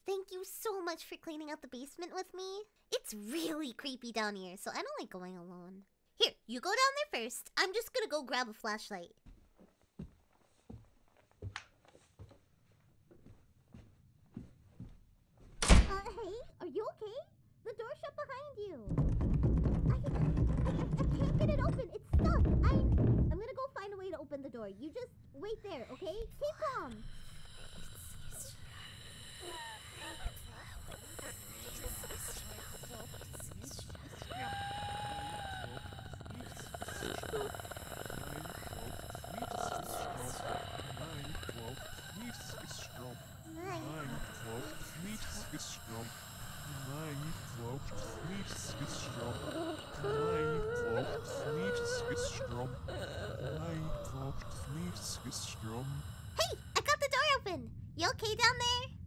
Thank you so much for cleaning out the basement with me. It's really creepy down here, so I don't like going alone. Here, you go down there first. I'm just gonna go grab a flashlight. Hey, are you okay? The door's shut behind you. I can't get it open. It's stuck. I'm gonna go find a way to open the door. You just wait there, okay? Keep calm. Hey, I got the door open. You okay down there?